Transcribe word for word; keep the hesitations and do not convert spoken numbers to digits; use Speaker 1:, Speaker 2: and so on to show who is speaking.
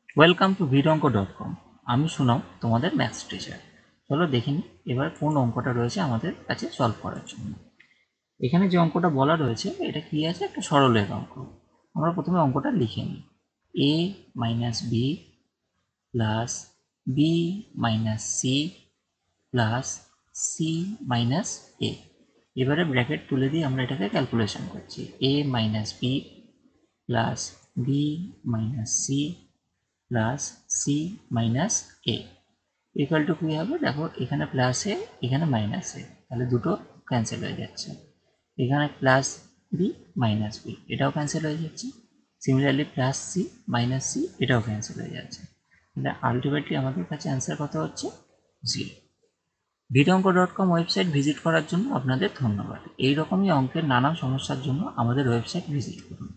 Speaker 1: Welcome to ভিডঙ্ক dot com. আমি সুনাম, তোমাদের ম্যাথস টিচার। চলো দেখে নিই এবার কোন অঙ্কটা রয়েছে আমাদের কাছে সলভ করার জন্য। এখানে যে অঙ্কটা বলা রয়েছে এটা কি আছে, একটা সরলের অঙ্ক। আমরা প্রথমে অঙ্কটা লিখে নিই। A minus B plus B minus C plus C minus A. এবারে ব্র্যাকেট তুলে দিয়ে আমরা এটাকে ক্যালকুলেশন করছি। A minus B plus B minus C plus C minus A equal to কী হবে, দেখো এখানে প্লাস এ এখানে মাইনাস এ, তাহলে দুটো ক্যান্সেল হয়ে যাচ্ছে। এখানে প্লাস বি মাইনাস বি এটাও ক্যান্সেল হয়ে যাচ্ছে। Similarly plus C minus C এটাও ক্যান্সেল হয়ে যাচ্ছে। তাহলে আলটিমেটলি আমাদের কাছে অ্যান্সার কত হচ্ছে? জিরো। ভিডঙ্ক ডট কম ওয়েবসাইট ভিজিট করার জন্য আপনাদের ধন্যবাদ। এই রকমই অঙ্কের নানা সমস্যার জন্য আমাদের ওয়েবসাইট ভিজিট করুন।